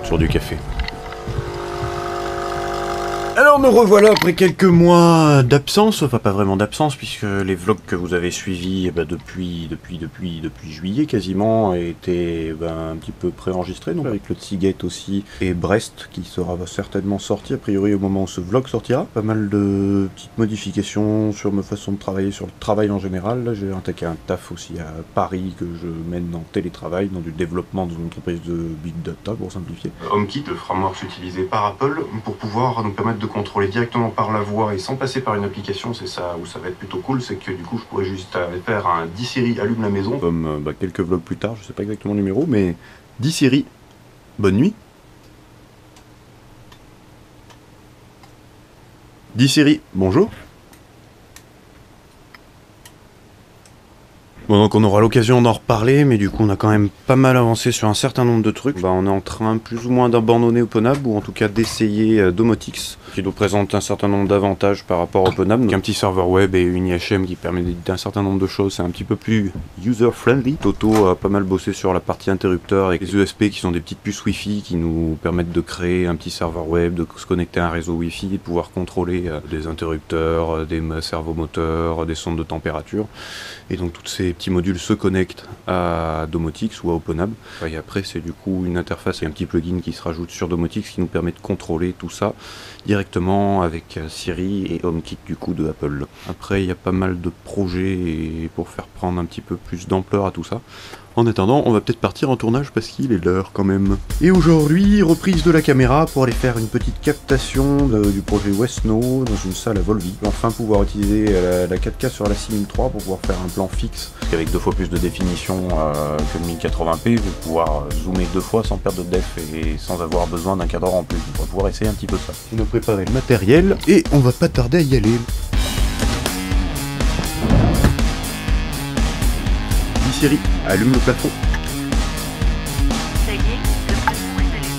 sur du café. Alors me revoilà après quelques mois d'absence, enfin pas vraiment d'absence puisque les vlogs que vous avez suivis depuis juillet quasiment étaient un petit peu préenregistrés, donc avec le Seagate aussi et Brest qui sera certainement sorti a priori au moment où ce vlog sortira. Pas mal de petites modifications sur ma façon de travailler, sur le travail en général. Là j'ai attaqué un taf aussi à Paris que je mène en télétravail, dans du développement dans une entreprise de Big Data pour simplifier. HomeKit, le framework utilisé par Apple pour pouvoir nous permettre de contrôler directement par la voix et sans passer par une application. C'est ça où ça va être plutôt cool, c'est que du coup je pourrais juste faire un 10 Siri allume la maison. Comme quelques vlogs plus tard, je sais pas exactement le numéro, mais 10 Siri, bonne nuit. 10 Siri, bonjour. Bon, donc on aura l'occasion d'en reparler, mais du coup on a quand même pas mal avancé sur un certain nombre de trucs. On est en train plus ou moins d'abandonner OpenHub, ou en tout cas d'essayer Domotix, qui nous présente un certain nombre d'avantages par rapport à OpenHub. Donc un petit serveur web et une IHM qui permet d'éditer un certain nombre de choses, c'est un petit peu plus user-friendly. Toto a pas mal bossé sur la partie interrupteur avec les ESP qui sont des petites puces Wi-Fi qui nous permettent de créer un petit serveur web, de se connecter à un réseau Wi-Fi et de pouvoir contrôler des interrupteurs, des servomoteurs, des sondes de température. Et donc tous ces petits modules se connectent à Domotix ou à OpenHub. Et après c'est du coup une interface et un petit plugin qui se rajoute sur Domotix qui nous permet de contrôler tout ça directement avec Siri et HomeKit du coup de Apple. Après il y a pas mal de projets pour faire prendre un petit peu plus d'ampleur à tout ça. En attendant, on va peut-être partir en tournage parce qu'il est l'heure quand même. Et aujourd'hui, reprise de la caméra pour aller faire une petite captation du projet Westno dans une salle à Volvic. Enfin pouvoir utiliser la 4K sur la 6003 pour pouvoir faire un plan fixe. Parce qu'avec 2 fois plus de définition que le 1080p, vous pouvez pouvoir zoomer 2 fois sans perdre de def et sans avoir besoin d'un cadre en plus. On va pouvoir essayer un petit peu ça. On a préparé le matériel et on va pas tarder à y aller. Siri, allume le plafond. Ça y est, le plafond est allumé.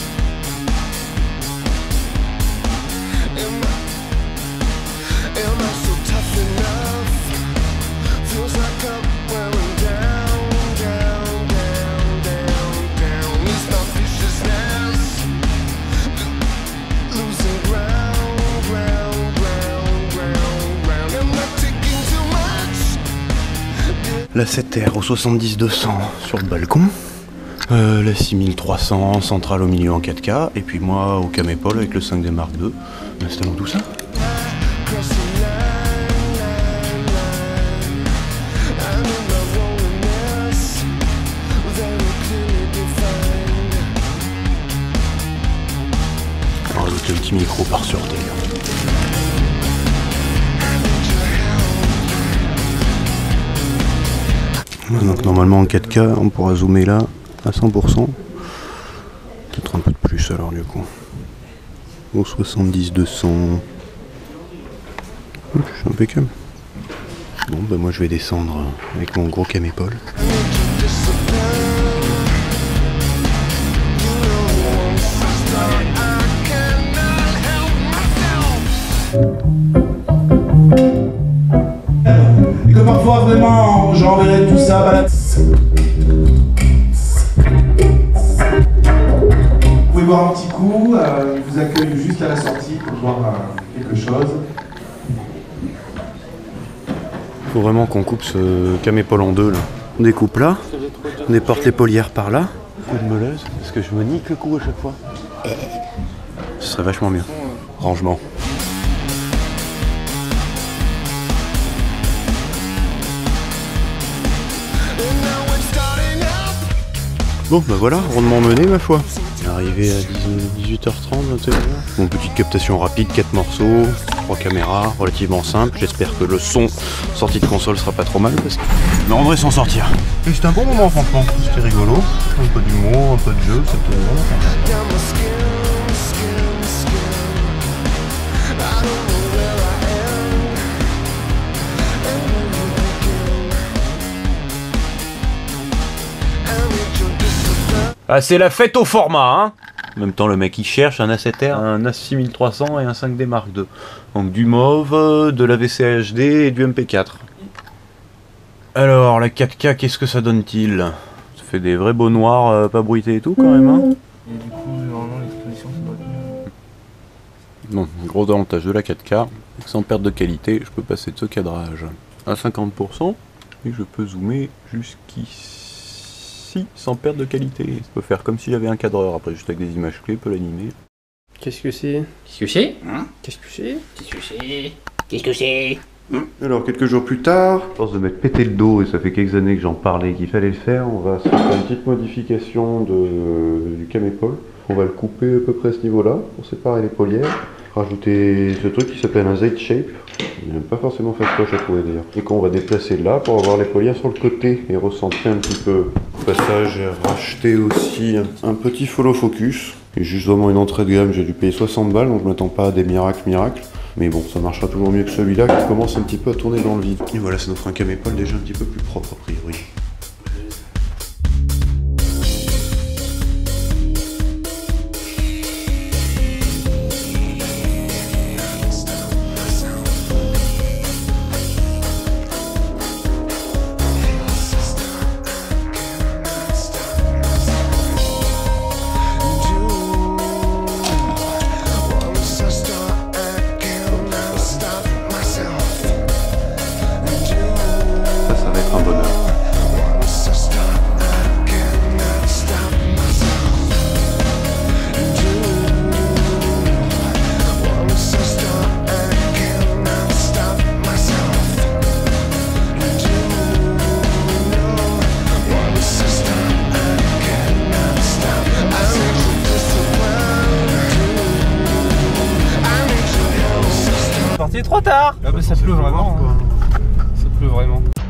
La 7R au 70-200 sur le balcon, la 6300 centrale au milieu en 4K, et puis moi au Camépol avec le 5D Mark II. Installons tout ça. On va rajouter un petit micro par sûreté. Donc normalement en 4K on pourra zoomer là à 100%. Peut-être un peu de plus alors du coup. Au 70-200. C'est impeccable. Bon bah moi je vais descendre avec mon gros Camépol. Et que parfois vraiment j'enverrai tout ça. Vous pouvez boire un petit coup, je vous accueille juste à la sortie pour boire quelque chose. Faut vraiment qu'on coupe ce Camépol en deux là. On découpe là, on déporte les polières par là. Coup de meuleuse, parce que je me nique le cou à chaque fois. Ce serait vachement mieux. Rangement. Bon bah voilà, rondement mené ma foi. Arrivé à 18h30, 21h. Bon, petite captation rapide, 4 morceaux, 3 caméras, relativement simple. J'espère que le son sorti de console sera pas trop mal parce que mais on devrait s'en sortir. Et c'était un bon moment franchement, c'était rigolo. Un peu d'humour, un peu de jeu, c'était vraiment sympa. Ah, c'est la fête au format, hein. En même temps, le mec il cherche un A7R, un A6300 et un 5D Mark II. Donc du mauve, de la VCA HD et du MP4. Alors, la 4K, qu'est-ce que ça donne-t-il? Ça fait des vrais beaux noirs, pas bruités et tout quand même, hein. Et du coup, Gros avantage de la 4K, sans perte de qualité, je peux passer de ce cadrage à 50% et je peux zoomer jusqu'ici sans perte de qualité. Je peux faire comme si j'avais un cadreur, après juste avec des images clés, je peux l'animer. Qu'est-ce que c'est? Qu'est-ce que c'est? Qu'est-ce que c'est? Qu'est-ce que c'est? Qu'est-ce que c'est? Alors quelques jours plus tard, à force de m'être pété le dos et ça fait quelques années que j'en parlais qu'il fallait le faire, on va se faire une petite modification du cam-épaule. On va le couper à peu près à ce niveau-là pour séparer les paulières. Rajouter ce truc qui s'appelle un Z-shape. Il n'est pas forcément fastoche à trouver d'ailleurs. Et qu'on va déplacer là pour avoir les paulières sur le côté et recentrer un petit peu. Au passage, j'ai racheté aussi un petit follow focus. Et juste vraiment une entrée de gamme, j'ai dû payer 60 balles, donc je m'attends pas à des miracles. Mais bon, ça marchera toujours mieux que celui-là qui commence un petit peu à tourner dans le vide. Et voilà, ça nous fera un cam-épaule déjà un petit peu plus propre a priori. Ça va être un bonheur. Parti trop tard. Ah bah ça pleut vraiment. Ça pleut vraiment.